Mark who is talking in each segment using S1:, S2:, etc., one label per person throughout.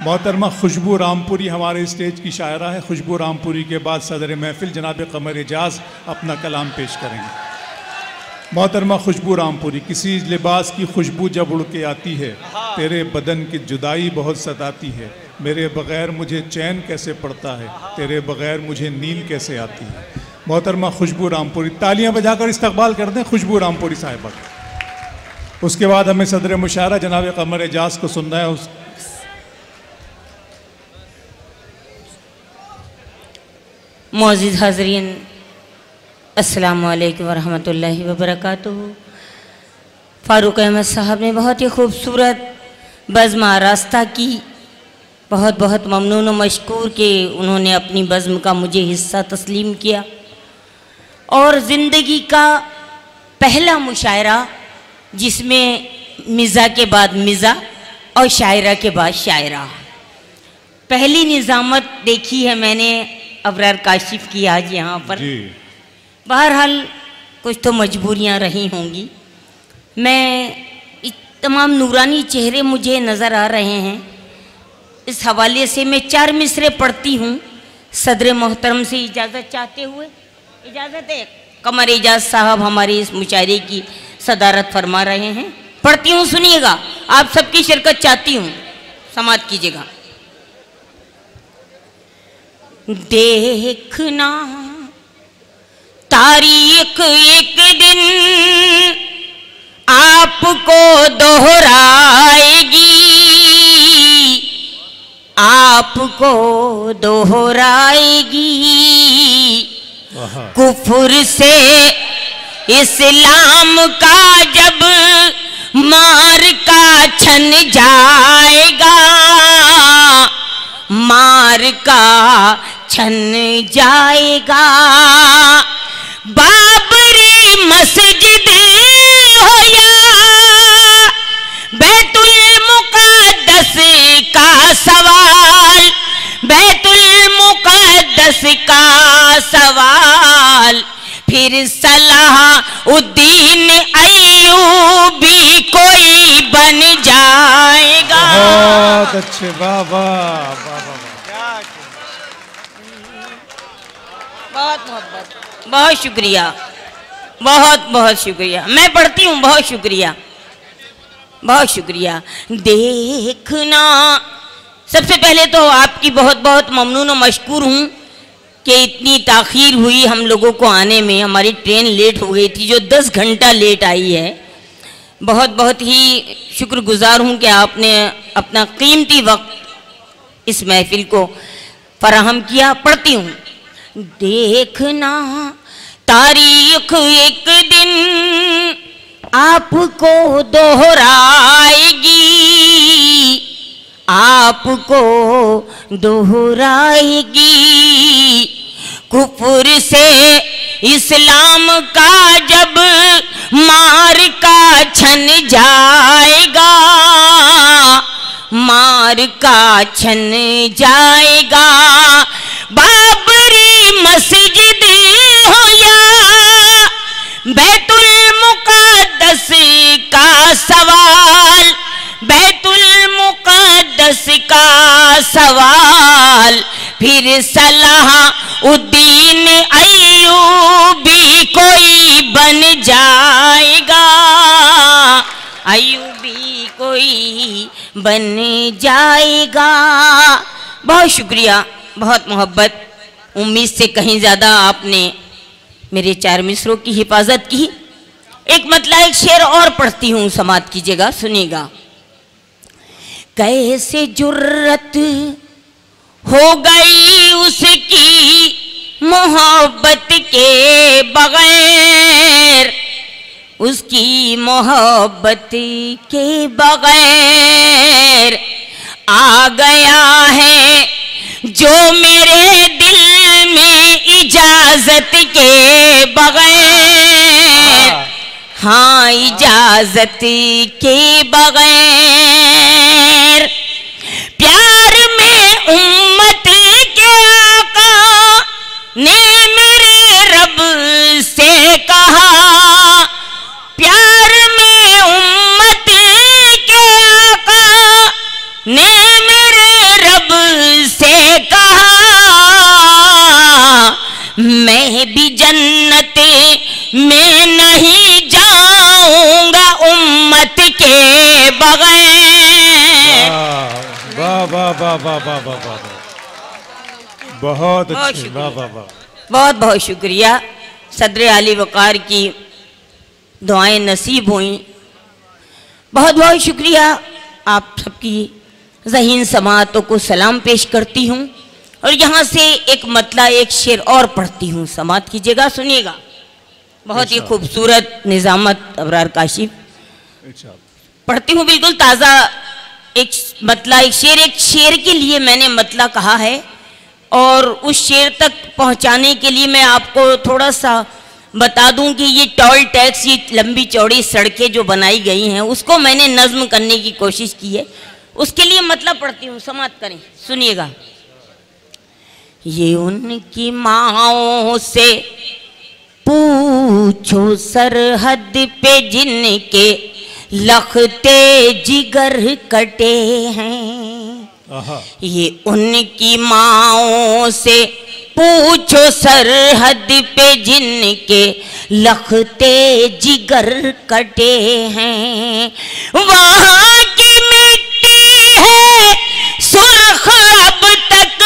S1: मोहतरमा खुशबू रामपुरी हमारे स्टेज की शायरा है। खुशबू रामपुरी के बाद सदर महफिल जनाब कमर एजाज अपना कलाम पेश करेंगे। मोहतरमा खुशबू रामपुरी। किसी लिबास की खुशबू जब उड़ के आती है, तेरे बदन की जुदाई बहुत सताती है। मेरे बग़ैर मुझे चैन कैसे पड़ता है, तेरे बग़ैर मुझे नींद कैसे आती है। मोहतरमा खुशबू रामपुरी, तालियां बजाकर इस्तकबाल कर दें खुशबू रामपुरी साहिबा। उसके बाद हमें सदर मुशायरा जनाब कमर एजाज को सुनना है।
S2: मौजूद हाज़रीन, अस्सलामु अलैकुम वरहमतुल्लाहि वबरकातुहू। फ़ारूक अहमद साहब ने बहुत ही खूबसूरत बज़्म आरास्ता की। बहुत बहुत ममनून व मशकूर कि उन्होंने अपनी बज़्म का मुझे हिस्सा तस्लीम किया। और ज़िंदगी का पहला मुशायरा जिसमें मिज़ा के बाद मिज़ा और शायरा के बाद शायरा, पहली निज़ामत देखी है मैंने अबरार काशिफ की आज यहाँ पर। बहरहाल कुछ तो मजबूरियाँ रही होंगी। मैं तमाम नूरानी चेहरे मुझे नज़र आ रहे हैं, इस हवाले से मैं 4 मिसरे पढ़ती हूँ। सदर मोहतरम से इजाज़त चाहते हुए, इजाज़त है, कमर एजाज साहब हमारे इस मुशायरे की सदारत फरमा रहे हैं। पढ़ती हूँ, सुनिएगा, आप सबकी शिरकत चाहती हूँ, समात कीजिएगा। देखना तारीख एक दिन आपको दोहराएगी, आपको दोहराएगी। कुफ्र से इस्लाम का जब मार का छन जाएगा, मार का छन जाएगा। बाबरी मस्जिद हो या बैतुल मुक़द्दस का सवाल, बैतुल मुक़द्दस का सवाल, फिर सलाहुद्दीन अय्यूबी कोई बन जाएगा।
S1: बहुत अच्छे, वाह वाह वाह वाह।
S2: बहुत मोहब्बत, बहुत शुक्रिया, बहुत बहुत शुक्रिया। मैं पढ़ती हूँ, बहुत शुक्रिया, बहुत शुक्रिया। देखना, सबसे पहले तो आपकी बहुत बहुत ममनून और मशकूर हूँ कि इतनी ताख़ीर हुई हम लोगों को आने में। हमारी ट्रेन लेट हो गई थी, जो 10 घंटा लेट आई है। बहुत बहुत ही शुक्रगुजार हूँ कि आपने अपना कीमती वक्त इस महफिल को फराहम किया। पढ़ती हूँ। देखना तारीख एक दिन आपको दोहराएगी, आपको दोहराएगी। कुफ्र से इस्लाम का जब मार का छन जाएगा, मार का छन जाएगा। बाबरी मस्जिद हो या बैतुल मुक़द्दस का सवाल, बैतुल मुक़द्दस का सवाल, फिर सलाहुद्दीन अय्यूबी कोई बन जाएगा, अय्यूबी कोई बन जाएगा। बहुत शुक्रिया, बहुत मोहब्बत। उम्मीद से कहीं ज़्यादा आपने मेरे 4 मिसरों की हिफाजत की। एक मतलब एक शेर और पढ़ती हूँ, समात कीजिएगा, सुनिएगा। कैसे जुर्रत हो गई उसकी मोहब्बत के बगैर, उसकी मोहब्बत के बगैर। आ गया है जो मेरे दिल में इजाजत के बगैर, हाँ इजाजत के बगैर। प्यार में उम्मत के आका ने मेरे रब से कहा, प्यार में उम्मत के आका ने मेरे
S1: वाह वाह वाह वाह वाह वाह, बहुत अच्छे, वाह वाह वाह,
S2: बहुत बहुत शुक्रिया। सदर आली वक़ार की दुआएं नसीब हुई, बहुत बहुत शुक्रिया। आप सबकी ज़हीन समाअतों को सलाम पेश करती हूँ और यहाँ से एक मतला एक शेर और पढ़ती हूँ, समाअत कीजिएगा, सुनिएगा। बहुत ही खूबसूरत निज़ामत अबरार काशिफ पढ़ती हूँ, बिल्कुल ताज़ा एक मतला एक शेर के लिए मैंने मतला कहा है और उस शेर तक पहुँचाने के लिए मैं आपको थोड़ा सा बता दूं कि ये टोल टैक्स, ये लंबी चौड़ी सड़कें जो बनाई गई हैं उसको मैंने नज्म करने की कोशिश की है। उसके लिए मतलब पढ़ती हूँ, समाअत करें, सुनिएगा। ये उनकी माओं से पूछो सरहद पे जिनके लखते जिगर कटे हैं, ये उनकी माओं से पूछो सरहद पे जिनके लखते जिगर कटे हैं, वहाँ की मिट्टी है सुर्ख अब तक,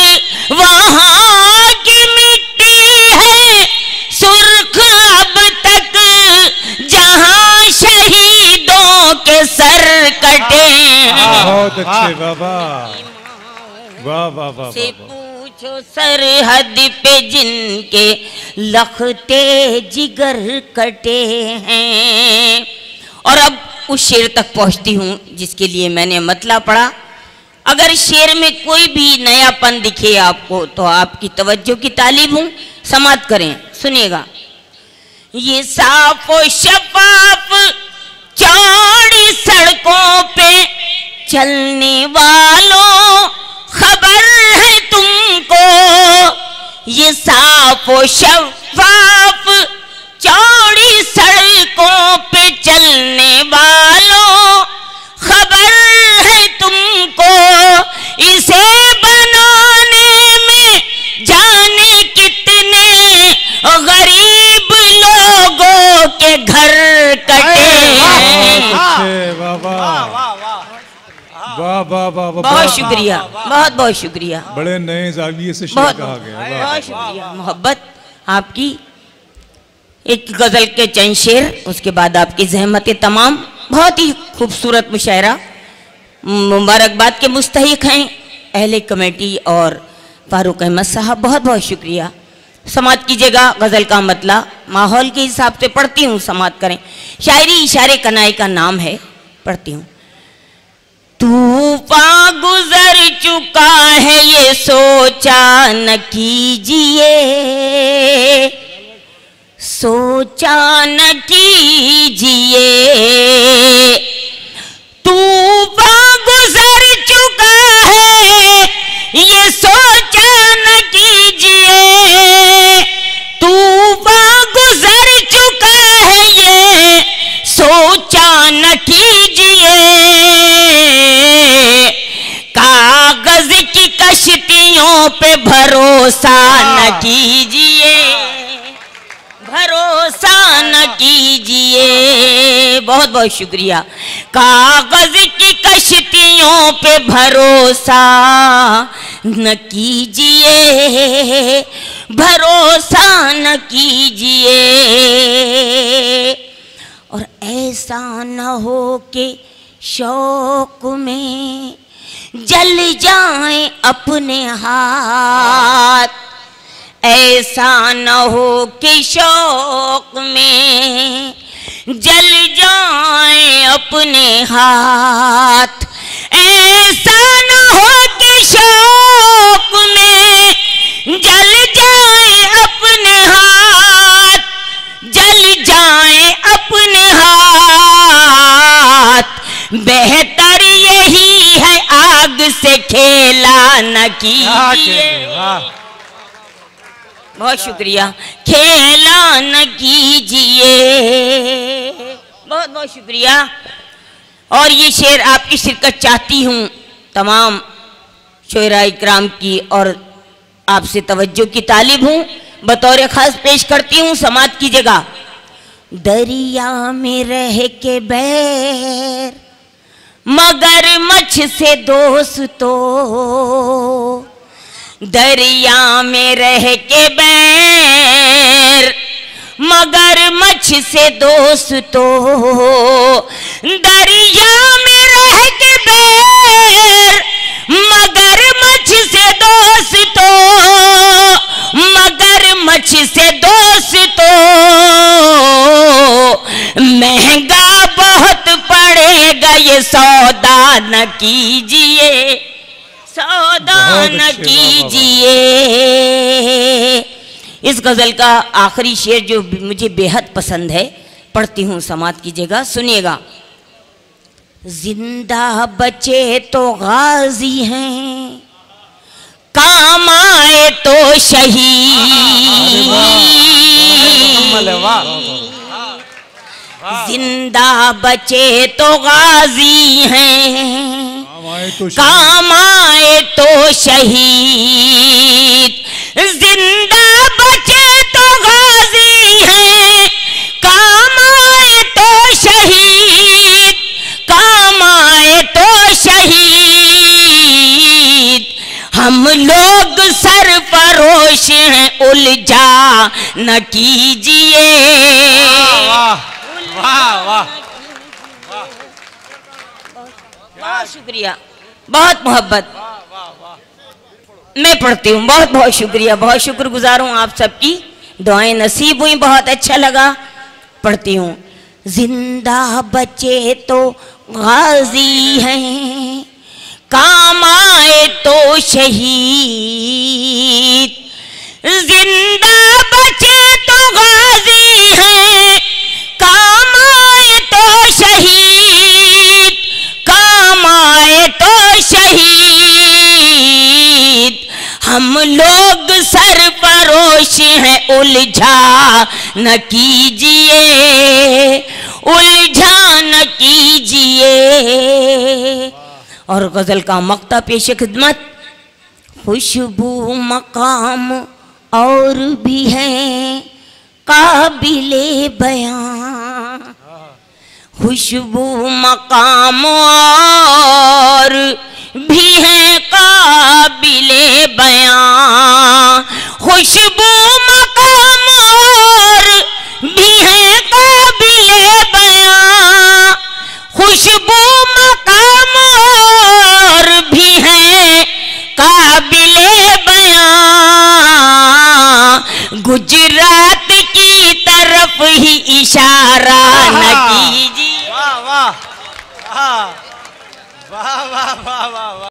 S2: वहाँ की मिट्टी है सुर्ख अब तक, जहाँ शहीदों के सर कटे हैं।
S1: बहुत अच्छे, वाह वाह वाह वाह,
S2: पूछो सरहद पे जिनके लखते जिगर कटे हैं। और अब उस शेर तक पहुंचती हूँ जिसके लिए मैंने मतला पढ़ा। अगर शेर में कोई भी नयापन दिखे आपको तो आपकी तवज्जो की तालीब हूँ, समाअत करें, सुनिएगा। ये साफ व शफाफ चौड़ी सड़कों पे चलने वालों खबर है तुमको, ये साफ व शफाफ चौड़ी सड़कों पे चलने वालों खबर है तुमको, इसे बनाने में जाने कितने गरीब लोगों के घर कटे हैं।
S1: वाह वाह वाह वाह वाह,
S2: बहुत शुक्रिया, बहुत बहुत शुक्रिया।
S1: बड़े नए जाविये से शेर कहा गया,
S2: बहुत शुक्रिया। मोहब्बत आपकी, एक गजल के चंद शेर, उसके बाद आपकी जहमतें तमाम। बहुत ही खूबसूरत मुशायरा, मुबारकबाद के मुस्तहिक हैं अहले कमेटी और फारूक अहमद साहब, बहुत बहुत शुक्रिया। समाअत कीजिएगा। गजल का मतला माहौल के हिसाब से पढ़ती हूँ, समाअत करें। शायरी इशारे कनाए का नाम है, पढ़ती हूँ। तूफान गुजर चुका है ये सोचा न कीजिए, सोचा न कीजिए, तूफान गुजर चुका है ये सोचा न कीजिए, तूफान गुजर चुका है ये सोचा न कीजिए, कागज की कश्तियों पे भरोसा न कीजिए, भरोसा न कीजिए। बहुत बहुत शुक्रिया। कागज की कश्तियों पे भरोसा न कीजिए, भरोसा न कीजिए, और ऐसा न हो कि शौक में जल जाए अपने हाथ, ऐसा न हो कि शौक में जल जाए अपने हाथ, ऐसा न हो कि शौक में जल जाए अपने हाथ, जल जाए अपने हाथ, बेहतर यही है आग से खेला न कीजिए। बहुत शुक्रिया। खेला न कीजिए, बहुत बहुत शुक्रिया। और ये शेर आपकी शिरकत चाहती हूँ तमाम शोरा इकराम की, और आपसे तवज्जो की तालिब हूँ, बतौर खास पेश करती हूँ, समाअत कीजिएगा। दरिया में रह के बैर मगरमच्छ से दोस्तों दरिया में रह के बैर, मगरमच्छ से दोस्तों दरिया में रह के बैर, मगरमच्छ से दोस्तों, मगरमच्छ से दोस्तों महंगा बहुत पड़ेगा ये सौदा न कीजिए, सौदा न कीजिए। इस गजल का आखिरी शेर जो मुझे बेहद पसंद है, पढ़ती हूँ, समात कीजिएगा, सुनिएगा। जिंदा बचे तो गाजी हैं, काम आए तो शहीद, जिंदा बचे तो गाजी हैं, काम आए तो शहीद, जिंदा बचे तो गाजी हैं, काम आए तो शहीद, काम आए तो शहीद। हम लोग सरफरोश हैं, उलझा न कीजिए।
S3: वाह वाह,
S2: बहुत शुक्रिया, बहुत मोहब्बत। मैं पढ़ती हूँ, बहुत बहुत शुक्रिया, बहुत शुक्रगुजार हूँ आप सबकी, दुआएं नसीब हुई, बहुत अच्छा लगा। पढ़ती हूँ। जिंदा बचे तो गाजी हैं, काम आए तो शहीद, जिंदा बचे तो गाजी हैं, काम आए तो शहीद, काम आए तो शहीद। हम लोग सरफरोश हैं, उलझा न कीजिए, उलझा न कीजिए। और गजल का मक्ता पेश खिदमत। खुशबू मकाम और भी हैं काबिले बयां, खुशबू मकाम और भी हैं काबिले बयां, खुशबू मकाम और भी हैं काबिले बयां, खुशबू मकाम और भी हैं काबिले बयां। गुजरात की तरफ ही इशारा न कीजिए।
S3: वाह वाह वाह वाह वाह वाह वाह।